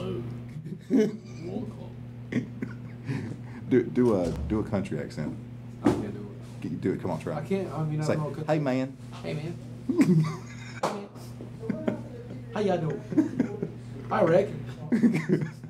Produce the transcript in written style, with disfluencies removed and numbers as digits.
Hello. Welcome. Do a country accent. I can't do Do it. Come on, try. it. I can't. I mean, I Say, don't know. hey man. Hey, man. How y'all doing? I reckon.